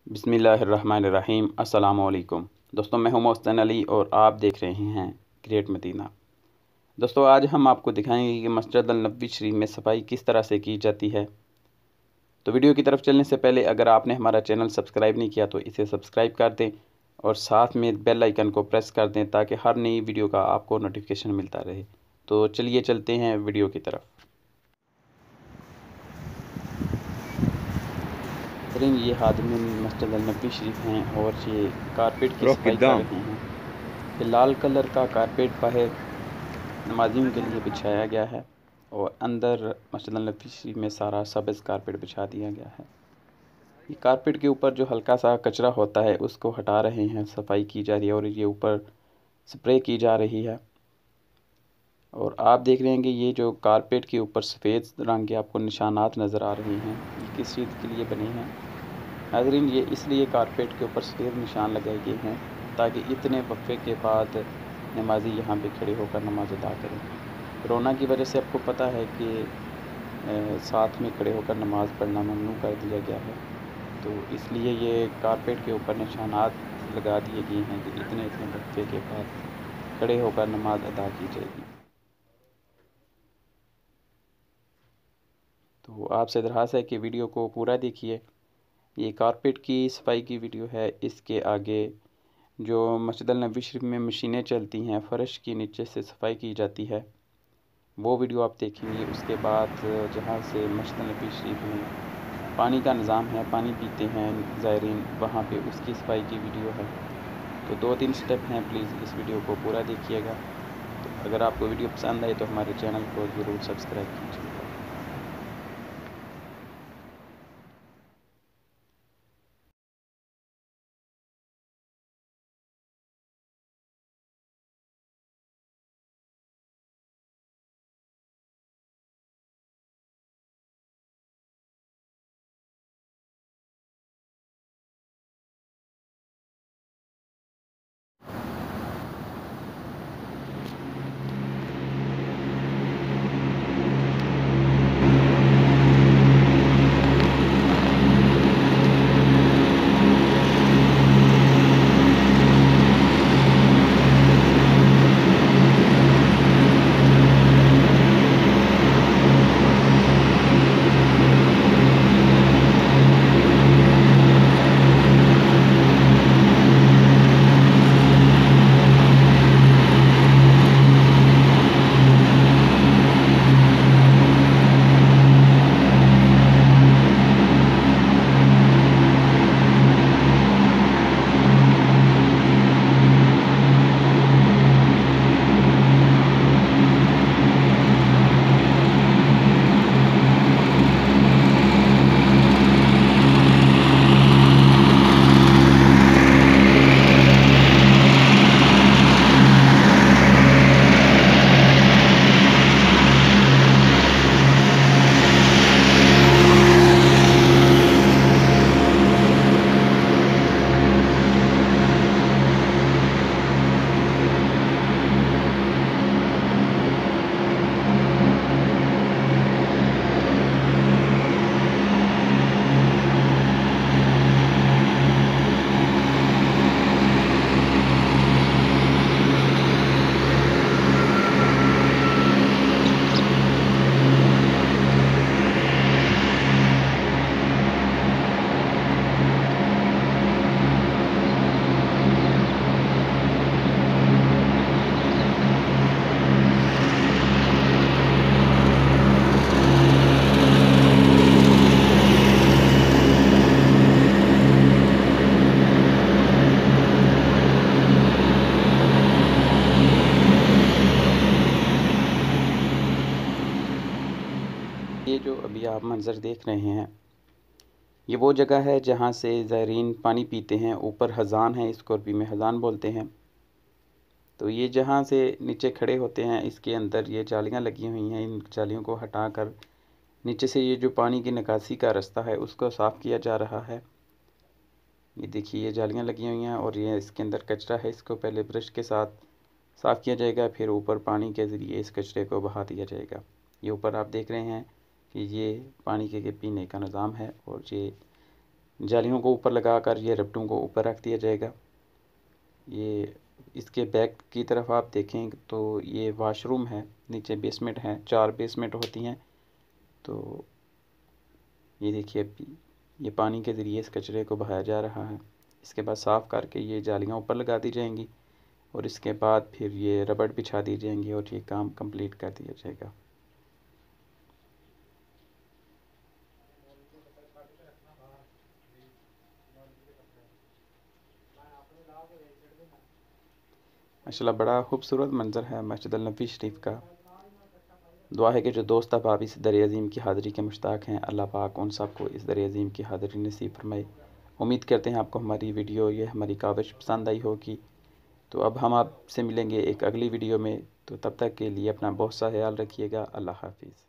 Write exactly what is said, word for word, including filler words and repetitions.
बिस्मिल्लाहिर्रहमानिर्रहीम। अस्सलाम वालेकुम दोस्तों, मैं हूं मोहसिन अली और आप देख रहे हैं ग्रेट मदीना। दोस्तों, आज हम आपको दिखाएंगे कि मस्जिद अल-नबवी शरीफ में सफाई किस तरह से की जाती है। तो वीडियो की तरफ चलने से पहले अगर आपने हमारा चैनल सब्सक्राइब नहीं किया तो इसे सब्सक्राइब कर दें और साथ में बेल आइकन को प्रेस कर दें ताकि हर नई वीडियो का आपको नोटिफिकेशन मिलता रहे। तो चलिए चलते हैं वीडियो की तरफ। ये हादमीन मस्जिद अल-नबवी शरीफ हैं और ये कारपेट की सफाई कर रहे हैं। ये लाल कलर का कारपेट बाहर नमाजियों के लिए बिछाया गया है और अंदर मस्जिद अल-नबवी शरीफ में सारा सब्ज़ कारपेट बिछा दिया गया है। ये कारपेट के ऊपर जो हल्का सा कचरा होता है उसको हटा रहे हैं, सफाई की जा रही है और ये ऊपर स्प्रे की जा रही है। और आप देख रहे हैं कि ये जो कारपेट के ऊपर सफ़ेद रंग के आपको निशानात नज़र आ रहे हैं, ये किस चीज़ के लिए बने हैं नाज़रीन? ये इसलिए कारपेट के ऊपर सफ़ेद निशान लगाए गए हैं ताकि इतने वक्फे के बाद नमाजी यहाँ पे खड़े होकर नमाज अदा करें। कोरोना की वजह से आपको पता है कि साथ में खड़े होकर नमाज़ पढ़ना ममनू कर दिया गया है, तो इसलिए ये कारपेट के ऊपर निशानात लगा दिए गए हैं कि इतने इतने वक्फे के बाद खड़े होकर नमाज अदा की जाएगी। तो आपसे दरख्वास्त है कि वीडियो को पूरा देखिए। ये कारपेट की सफाई की वीडियो है। इसके आगे जो मस्जिद अल-नबवी शरीफ में मशीनें चलती हैं, फ़र्श की नीचे से सफाई की जाती है, वो वीडियो आप देखेंगे। उसके बाद जहाँ से मस्जिद अल-नबवी शरीफ में पानी का निज़ाम है, पानी पीते हैं ज़ायरीन, वहाँ पे उसकी सफाई की वीडियो है। तो दो तीन स्टेप हैं, प्लीज़ इस वीडियो को पूरा देखिएगा। तो अगर आपको वीडियो पसंद आए तो हमारे चैनल को ज़रूर सब्सक्राइब कीजिएगा। ये जो अभी आप मंज़र देख रहे हैं, ये वो जगह है जहाँ से ज़ायरीन पानी पीते हैं। ऊपर हज़ान है, इसको अरबी में हज़ान बोलते हैं। तो ये जहाँ से नीचे खड़े होते हैं, इसके अंदर ये जालियाँ लगी हुई हैं। इन जालियों को हटाकर नीचे से ये जो पानी की निकासी का रास्ता है उसको साफ़ किया जा रहा है। ये देखिए, ये जालियाँ लगी हुई हैं और ये इसके अंदर कचरा है। इसको पहले ब्रश के साथ साफ़ किया जाएगा, फिर ऊपर पानी के ज़रिए इस कचरे को बहा दिया जाएगा। ये ऊपर आप देख रहे हैं कि ये पानी के पीने का निज़ाम है और ये जालियों को ऊपर लगाकर ये रबटों को ऊपर रख दिया जाएगा। ये इसके बैक की तरफ आप देखें तो ये वाशरूम है, नीचे बेसमेंट है, चार बेसमेंट होती हैं। तो ये देखिए अभी ये पानी के ज़रिए इस कचरे को बहाया जा रहा है। इसके बाद साफ़ करके ये जालियाँ ऊपर लगा दी जाएंगी और इसके बाद फिर ये रबड़ बिछा दी जाएंगी और ये काम कंप्लीट कर दिया जाएगा। माशाल्लाह बड़ा खूबसूरत मंज़र है मस्जिद अल नबी शरीफ का। दुआ है कि जो दोस्त अब इस दर अज़ीम की हाज़िरी के मुश्ताक हैं, अल्लाह पाक उन सब को इस दर अज़ीम की हाज़िरी नसीब फरमाए। उम्मीद करते हैं आपको हमारी वीडियो, ये हमारी काविश पसंद आई होगी। तो अब हम आपसे मिलेंगे एक अगली वीडियो में। तो तब तक के लिए अपना बहुत सा ख्याल रखिएगा। अल्लाह हाफ़िज़।